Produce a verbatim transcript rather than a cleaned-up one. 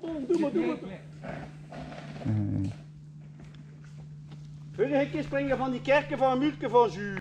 doe maar, doe maar. Uh. Voor een hekje springen van die kerken van een muurtje van zuur.